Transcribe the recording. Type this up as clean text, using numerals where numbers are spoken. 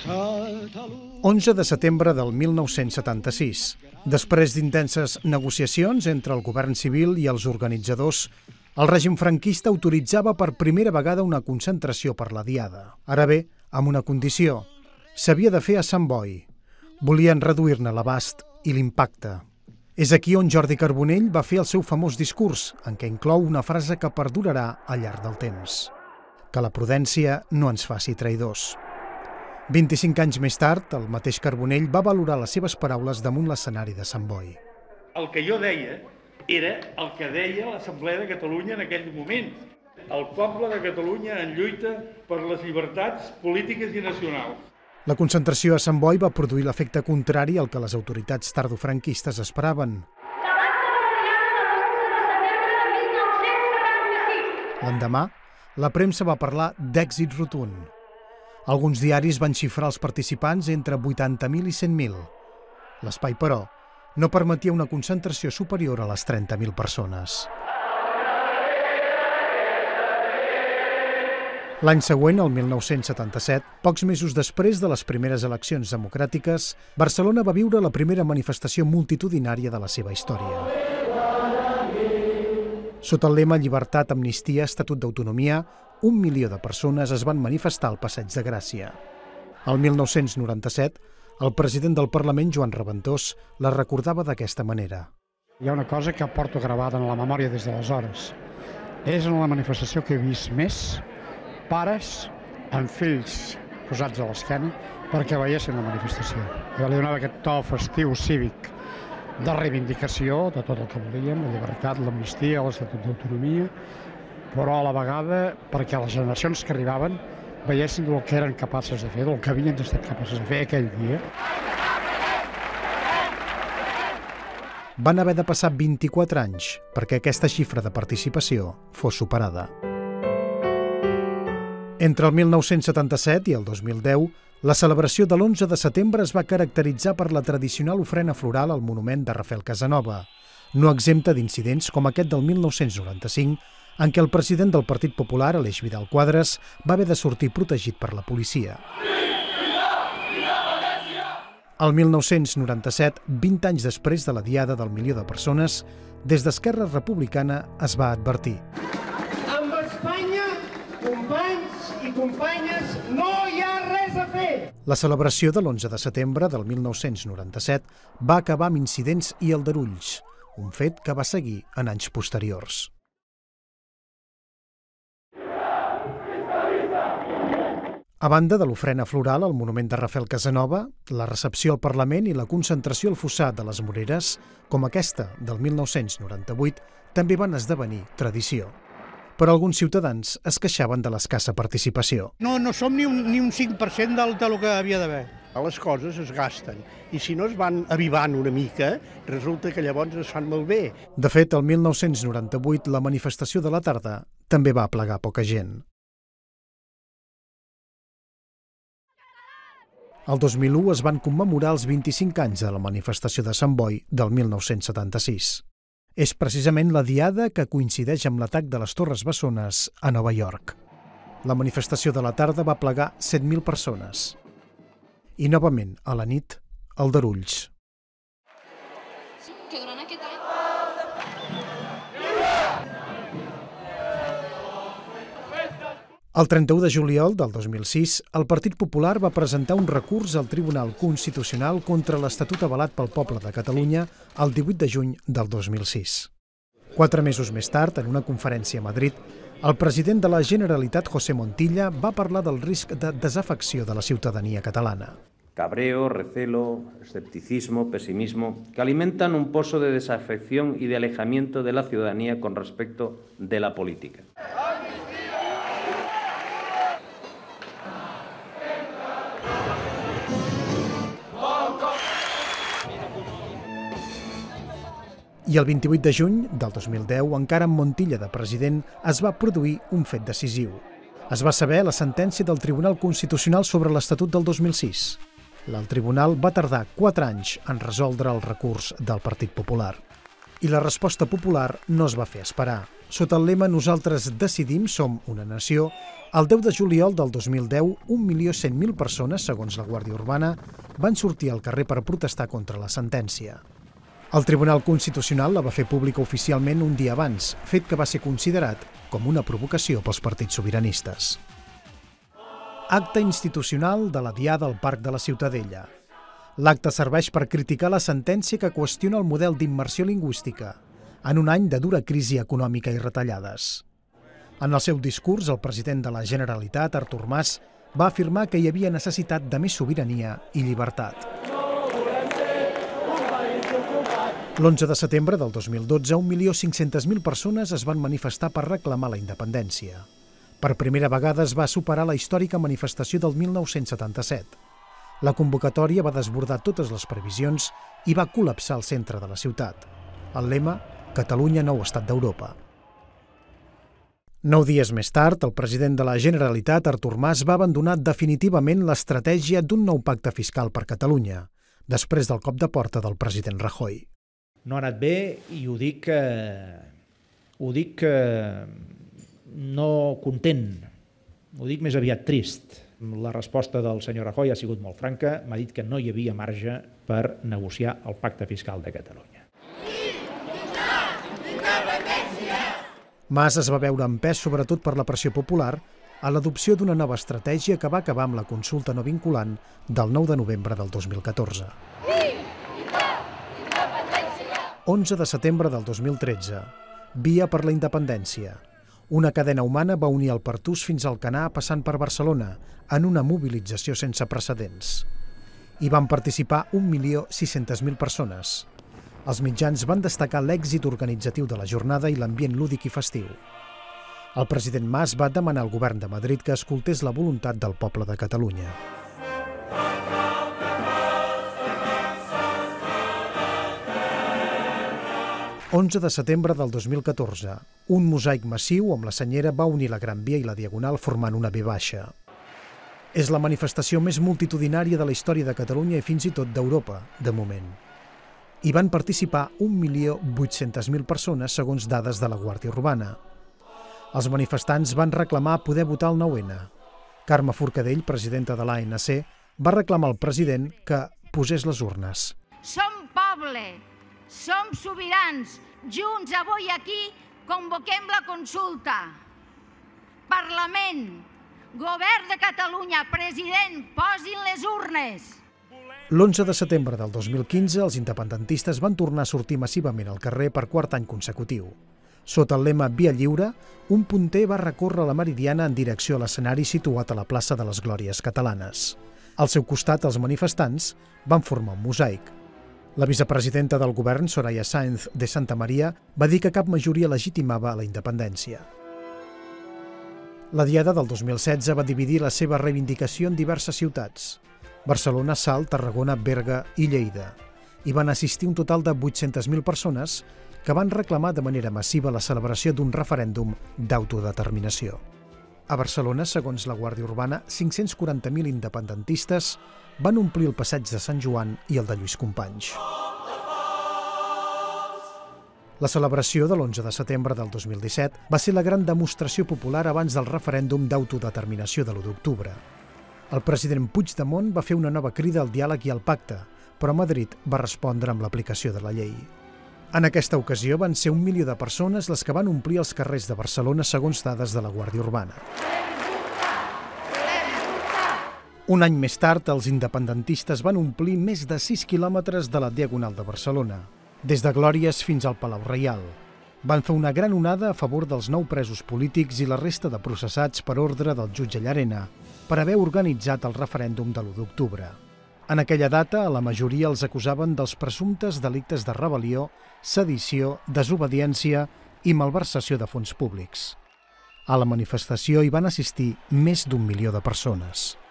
11 de setembre del 1976. Després d'intenses negociacions entre el govern civil i els organitzadors, el règim franquista autoritzava per primera vegada una concentració per la Diada. Ara bé, amb una condició. S'havia de fer a Sant Boi. Volien reduir-ne l'abast i l'impacte. És aquí on Jordi Carbonell va fer el seu famós discurs, en què inclou una frase que perdurarà al llarg del temps. Que la prudència no ens faci traïdors. 25 anys més tard, el mateix Carbonell va valorar les seves paraules damunt l'escenari de Sant Boi. El que jo deia era el que deia l'Assemblea de Catalunya en aquell moment. El poble de Catalunya en lluita per les llibertats polítiques i nacionals. La concentració a Sant Boi va produir l'efecte contrari al que les autoritats tardofranquistes esperaven. L'endemà, la premsa va parlar d'èxit rotund. Alguns diaris van xifrar els participants entre 80.000 i 100.000. L'espai, però, no permetia una concentració superior a les 30.000 persones. L'any següent, el 1977, pocs mesos després de les primeres eleccions democràtiques, Barcelona va viure la primera manifestació multitudinària de la seva història. Sota el lema Llibertat, Amnistia, Estatut d'Autonomia, 1 milió de persones es van manifestar al Passeig de Gràcia. El 1997, el president del Parlament, Joan Reventós, la recordava d'aquesta manera. Hi ha una cosa que porto gravada en la memòria des d'aleshores. És en la manifestació que he vist més pares amb fills posats a l'esquena perquè veiessin la manifestació. Jo li donava aquest to festiu cívic de reivindicació de tot el que volíem, la llibertat, l'amnistia, l'Estatut d'Autonomia, però a la vegada perquè les generacions que arribaven veiessin del que eren capaces de fer, del que havien estat capaces de fer aquell dia. Van haver de passar 24 anys perquè aquesta xifra de participació fos superada. Entre el 1977 i el 2010, la celebració de l'11 de setembre es va caracteritzar per la tradicional ofrena floral al monument de Rafael Casanova, no exempta d'incidents com aquest del 1995, en què el president del Partit Popular, Aleix Vidal Quadras, va haver de sortir protegit per la policia. El 1997, 20 anys després de la Diada del milió de persones, des d'Esquerra Republicana es va advertir. Amb Espanya, companys i companyes, no hi ha res a fer! La celebració de l'11 de setembre del 1997 va acabar amb incidents i aldarulls, un fet que va seguir en anys posteriors. A banda de l'ofrena floral al monument de Rafael Casanova, la recepció al Parlament i la concentració al fossat de les Moreres, com aquesta del 1998, també van esdevenir tradició. Però alguns ciutadans es queixaven de l'escassa participació. No som ni un 5% del que havia d'haver. Les coses es gasten i si no es van avivant una mica, resulta que llavors es fan malbé. De fet, el 1998 la manifestació de la tarda també va aplegar poca gent. El 2001 es van commemorar els 25 anys de la manifestació de Sant Boi del 1976. És precisament la Diada que coincideix amb l'atac de les Torres Bessones a Nova York. La manifestació de la tarda va aplegar 7.000 persones. I novament, a la nit, aldarulls. Que durant aquest any... El 31 de juliol del 2006, el Partit Popular va presentar un recurs al Tribunal Constitucional contra l'Estatut avalat pel poble de Catalunya el 18 de juny del 2006. 4 mesos més tard, en una conferència a Madrid, el president de la Generalitat, José Montilla, va parlar del risc de desafecció de la ciutadania catalana. Cabreo, recelo, escepticismo, pesimismo, que alimentan un pozo de desafección y de alejamiento de la ciudadanía con respecto de la política. I el 28 de juny del 2010, encara amb Montilla de president, es va produir un fet decisiu. Es va saber la sentència del Tribunal Constitucional sobre l'Estatut del 2006. El tribunal va tardar 4 anys en resoldre el recurs del Partit Popular. I la resposta popular no es va fer esperar. Sota el lema «Nosaltres decidim, som una nació», el 10 de juliol del 2010, 1.100.000 persones, segons la Guàrdia Urbana, van sortir al carrer per protestar contra la sentència. El Tribunal Constitucional la va fer pública oficialment un dia abans, fet que va ser considerat com una provocació pels partits sobiranistes. Acte institucional de la Diada al Parc de la Ciutadella. L'acte serveix per criticar la sentència que qüestiona el model d'immersió lingüística en un any de dura crisi econòmica i retallades. En el seu discurs, el president de la Generalitat, Artur Mas, va afirmar que hi havia necessitat de més sobirania i llibertat. L'11 de setembre del 2012, 1.500.000 persones es van manifestar per reclamar la independència. Per primera vegada es va superar la històrica manifestació del 1977. La convocatòria va desbordar totes les previsions i va col·lapsar el centre de la ciutat. El lema: Catalunya, nou estat d'Europa. 9 dies més tard, el president de la Generalitat, Artur Mas, va abandonar definitivament l'estratègia d'un nou pacte fiscal per Catalunya, després del cop de porta del president Rajoy. No ha anat bé i ho dic no content, ho dic més aviat trist. La resposta del senyor Rajoy ha sigut molt franca, m'ha dit que no hi havia marge per negociar el pacte fiscal de Catalunya. Mas es va veure empès sobretot per la pressió popular a l'adopció d'una nova estratègia que va acabar amb la consulta no vinculant del 9 de novembre del 2014. 11 de setembre del 2013. Via per la independència. Una cadena humana va unir el Pertús fins al Canà passant per Barcelona en una mobilització sense precedents. Hi van participar 1.600.000 persones. Els mitjans van destacar l'èxit organitzatiu de la jornada i l'ambient lúdic i festiu. El president Mas va demanar al govern de Madrid que escoltés la voluntat del poble de Catalunya. «11 de setembre del 2014. Un mosaic massiu amb la senyera va unir la Gran Via i la Diagonal formant una V baixa. És la manifestació més multitudinària de la història de Catalunya i fins i tot d'Europa, de moment. Hi van participar 1.800.000 persones, segons dades de la Guàrdia Urbana. Els manifestants van reclamar poder votar el 9-N. Carme Forcadell, presidenta de l'ANC, va reclamar al president que posés les urnes. Som poble, som sobirans, junts avui aquí convoquem la consulta. Parlament, govern de Catalunya, president, posin les urnes. L'11 de setembre del 2015, els independentistes van tornar a sortir massivament al carrer per quart any consecutiu. Sota el lema Via Lliure, un punter va recórrer la Meridiana en direcció a l'escenari situat a la plaça de les Glòries Catalanes. Al seu costat, els manifestants van formar un mosaic. La vicepresidenta del govern, Soraya Sáenz de Santamaría, va dir que cap majoria legitimava la independència. La Diada del 2016 va dividir la seva reivindicació en diverses ciutats: Barcelona, Salt, Tarragona, Berga i Lleida. Hi van assistir un total de 800.000 persones que van reclamar de manera massiva la celebració d'un referèndum d'autodeterminació. A Barcelona, segons la Guàrdia Urbana, 540.000 independentistes van omplir el passeig de Sant Joan i el de Lluís Companys. La celebració de l'11 de setembre del 2017 va ser la gran demostració popular abans del referèndum d'autodeterminació de l'1 d'octubre. El president Puigdemont va fer una nova crida al diàleg i al pacte, però Madrid va respondre amb l'aplicació de la llei. En aquesta ocasió van ser 1 milió de persones les que van omplir els carrers de Barcelona, segons dades de la Guàrdia Urbana. Un any més tard, els independentistes van omplir més de 6 quilòmetres de la Diagonal de Barcelona, des de Glòries fins al Palau Reial. Van fer una gran onada a favor dels 9 presos polítics i la resta de processats per ordre del jutge Llarena per haver organitzat el referèndum de l'1 d'octubre. En aquella data, a la majoria els acusaven dels presumptes delictes de rebel·lió, sedició, desobediència i malversació de fons públics. A la manifestació hi van assistir més d'1 milió de persones.